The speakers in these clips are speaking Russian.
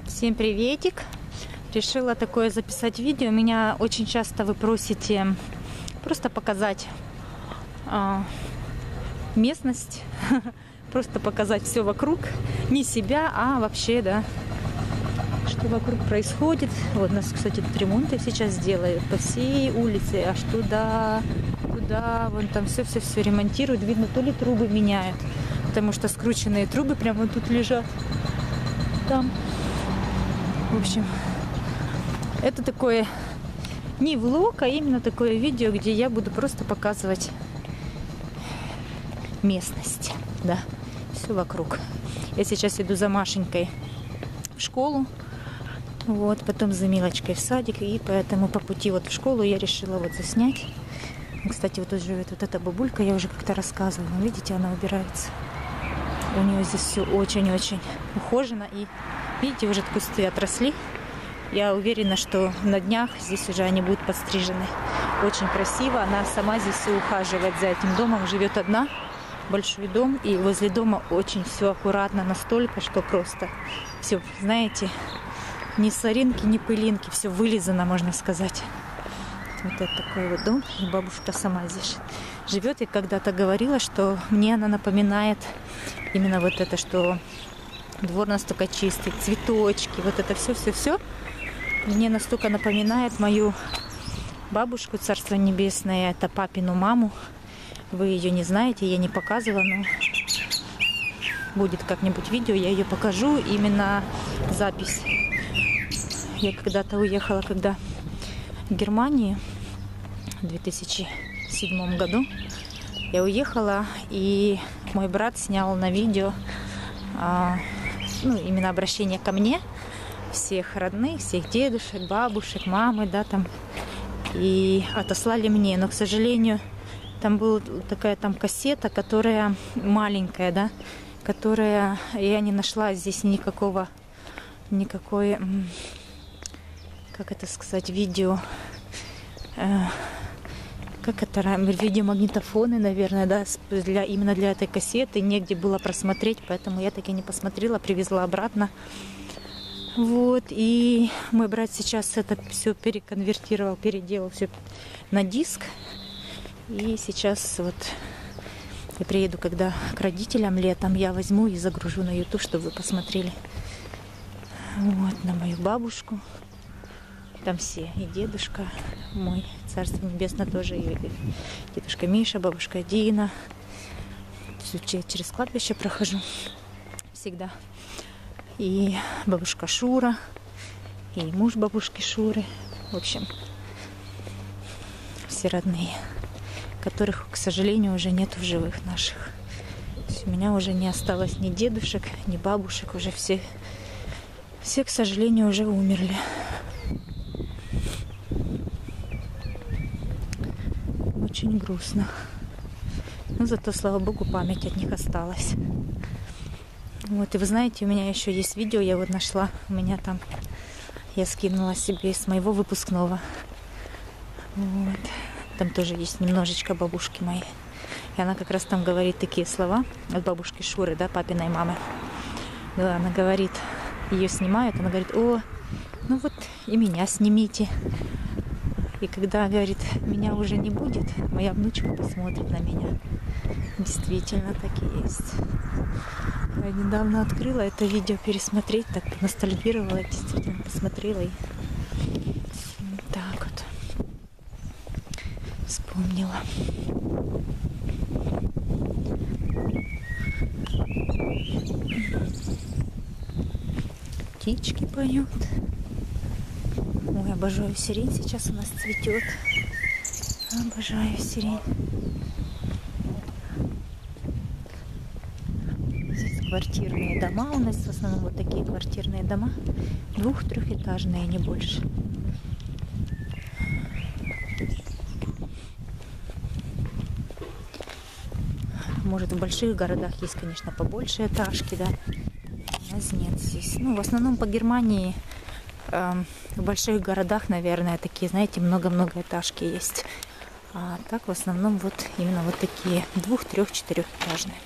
Всем приветик! Решила такое записать видео. Меня очень часто вы просите просто показать местность, просто показать все вокруг, не себя, а вообще, да, что вокруг происходит. Вот нас, кстати, тут ремонты сейчас делают по всей улице, аж туда, вон там все ремонтируют. Видно, то ли трубы меняют, потому что скрученные трубы прямо тут лежат. Там. В общем, это такое не влог, а именно такое видео, где я буду просто показывать местность, да, все вокруг. Я сейчас иду за Машенькой в школу, вот, потом за Милочкой в садик, и поэтому по пути вот в школу я решила вот заснять. Кстати, вот тут живет вот эта бабулька, я уже как-то рассказывала, видите, она убирается. У нее здесь все очень-очень ухожено, и видите, уже кусты отросли. Я уверена, что на днях здесь уже они будут подстрижены. Очень красиво. Она сама здесь все ухаживает за этим домом. Живет одна, большой дом. И возле дома очень все аккуратно настолько, что просто все, знаете, ни соринки, ни пылинки. Все вылизано, можно сказать. Вот это такой вот дом. И бабушка сама здесь живет. И когда-то говорила, что мне она напоминает именно вот это, что двор настолько чистый, цветочки, вот это все мне настолько напоминает мою бабушку, царство небесное, это папину маму. Вы ее не знаете, я не показывала, но будет как-нибудь видео, я ее покажу, именно запись. Я когда-то уехала, когда в Германии в 2007 году я уехала, и мой брат снял на видео именно обращение ко мне, всех родных, всех дедушек, бабушек, мамы, да, там, и отослали мне, но, к сожалению, там была такая там кассета, которая маленькая, да, которая, я не нашла здесь никакой, как это сказать, видео, как это, видеомагнитофоны, наверное, да, именно для этой кассеты, негде было просмотреть, поэтому я таки не посмотрела, привезла обратно. Вот, и мой брат сейчас это все переконвертировал, переделал все на диск. И сейчас вот я приеду, когда к родителям летом, я возьму и загружу на YouTube, чтобы вы посмотрели вот на мою бабушку. Там все, и дедушка мой, царство небесное, тоже, и дедушка Миша, бабушка Дина. Через кладбище прохожу всегда. И бабушка Шура, и муж бабушки Шуры. В общем, все родные, которых, к сожалению, уже нет в живых наших. У меня уже не осталось ни дедушек, ни бабушек, уже все, к сожалению, уже умерли. Очень грустно. Но зато, слава богу, память от них осталась. Вот, и вы знаете, у меня еще есть видео, я вот нашла, у меня там, я скинула себе с моего выпускного. Вот. Там тоже есть немножечко бабушки моей. И она как раз там говорит такие слова от бабушки Шуры, да, папиной мамы. Да, она говорит, ее снимают, она говорит: о, ну вот и меня снимите. И когда, говорит, меня уже не будет, моя внучка посмотрит на меня. Действительно, так и есть. Я недавно открыла это видео пересмотреть, так ностальгировала, действительно посмотрела и так вот вспомнила. Птички поют. Ой, обожаю сирень, сейчас у нас цветет. Обожаю сирень. Здесь квартирные дома у нас, в основном вот такие квартирные дома. 2-3-этажные, не больше. Может, в больших городах есть, конечно, побольше этажки, да. У нас нет здесь. Ну, в основном по Германии в больших городах, наверное, такие, знаете, много-много этажки есть. А так в основном вот именно вот такие 2-3-4-этажные.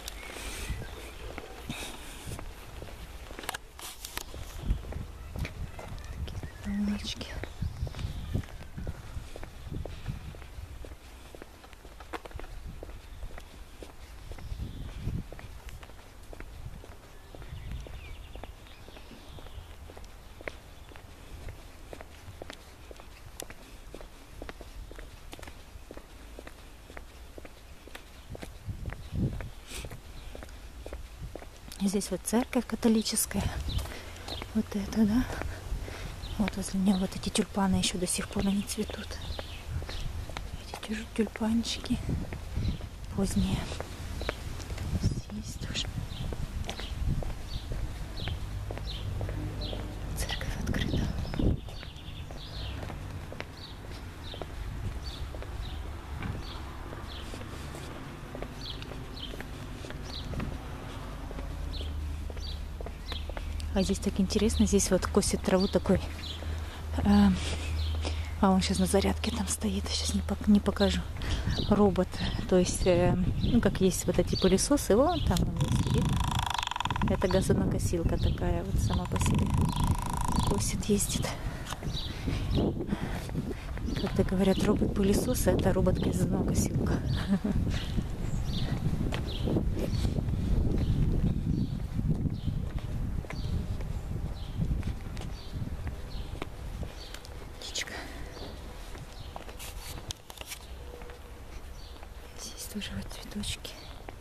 Здесь вот церковь католическая. Вот это, да. Вот возле нее вот эти тюльпаны еще до сих пор они цветут. Эти тюльпанчики поздние. Здесь тоже. Церковь открыта. А здесь так интересно, здесь вот косит траву такой. А он сейчас на зарядке там стоит, сейчас не покажу. Робот, то есть, ну как есть вот эти пылесосы, вон там он сидит. Это газонокосилка такая вот сама по себе. Косит, ездит. Когда говорят робот-пылесос, это робот-газонокосилка. Тоже вот цветочки.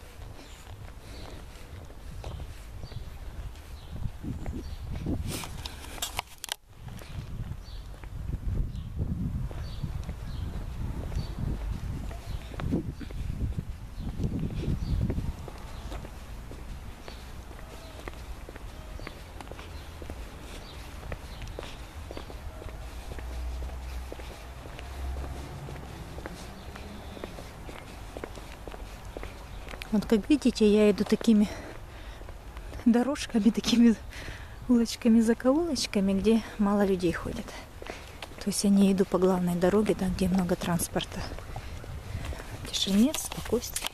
Вот как видите, я иду такими дорожками, такими улочками, закоулочками, где мало людей ходит. То есть я не иду по главной дороге, там, где много транспорта. Тишине, спокойствие.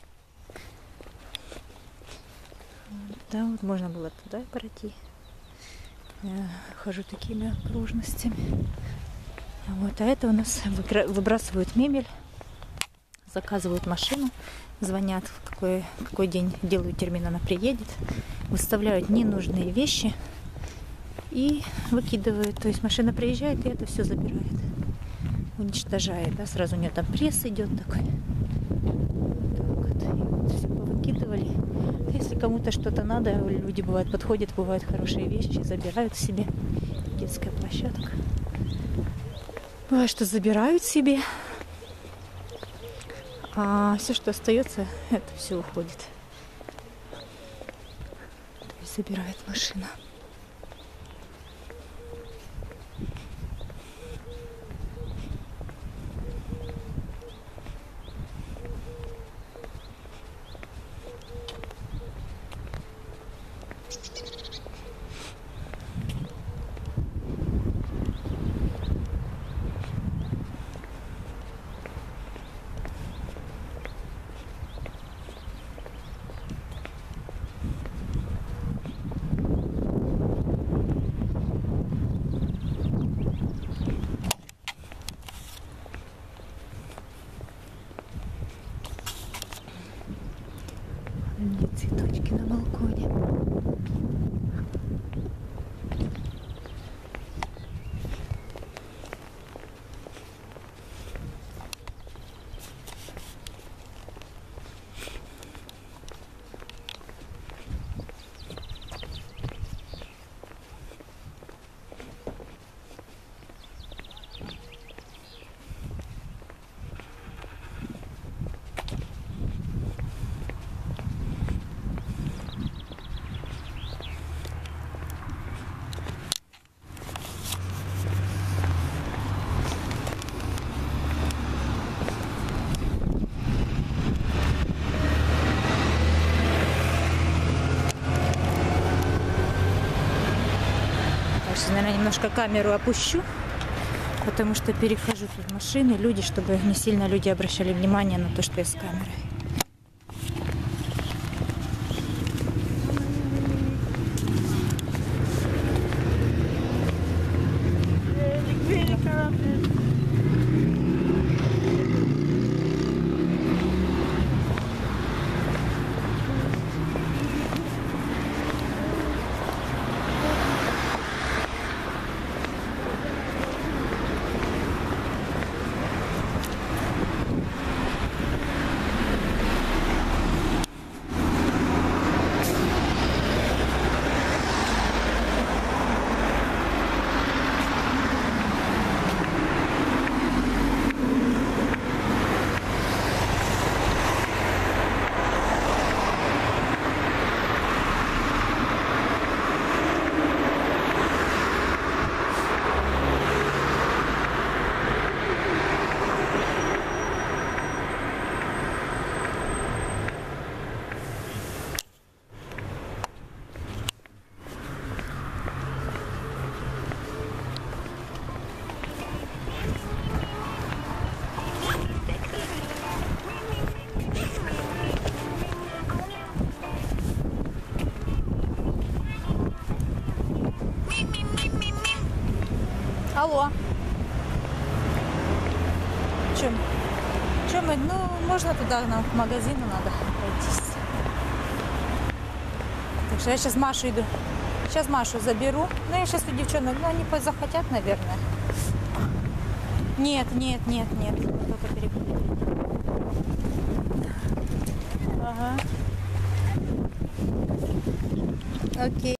Да, вот можно было туда пройти. Я хожу такими окружностями. Вот, а это у нас выбрасывают мебель, заказывают машину, звонят, в какой день делают термин, она приедет, выставляют ненужные вещи и выкидывают. То есть машина приезжает и это все забирает, уничтожает. Да? Сразу у нее там пресс идет такой. Так вот. И вот все повыкидывали. Если кому-то что-то надо, люди бывают подходят, бывают хорошие вещи, забирают себе. Детская площадка. Бывает, что забирают себе. А все, что остается, это все уходит. То есть забирает машина. Цветочки на балконе. Сейчас, наверное, немножко камеру опущу, потому что перехожу тут машины, люди, чтобы не сильно люди обращали внимание на то, что я с камерой. Алло. Чем? Чем мы? Ну, можно туда, нам к магазину надо пройтись. Так что я сейчас Машу иду. Сейчас Машу заберу. Ну, я сейчас у девчонок, ну, они захотят, наверное. Нет. Только перекупить. Ага. Окей.